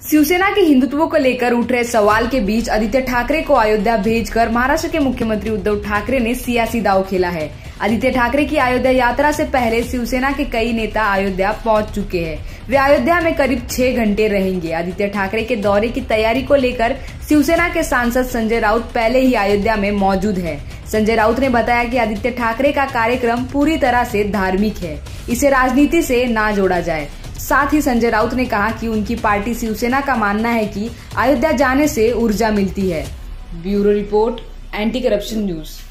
शिवसेना के हिंदुत्व को लेकर उठ रहे सवाल के बीच आदित्य ठाकरे को अयोध्या भेजकर महाराष्ट्र के मुख्यमंत्री उद्धव ठाकरे ने सियासी दांव खेला है। आदित्य ठाकरे की अयोध्या यात्रा से पहले शिवसेना के कई नेता अयोध्या पहुंच चुके हैं। वे अयोध्या में करीब 6 घंटे रहेंगे। आदित्य ठाकरे के दौरे की तैयारी को लेकर शिवसेना के सांसद संजय राउत पहले ही अयोध्या में मौजूद है। संजय राउत ने बताया कि आदित्य ठाकरे का कार्यक्रम पूरी तरह से धार्मिक है, इसे राजनीति से ना जोड़ा जाए। साथ ही संजय राउत ने कहा कि उनकी पार्टी शिवसेना का मानना है कि अयोध्या जाने से ऊर्जा मिलती है। Bureau report, anti corruption news.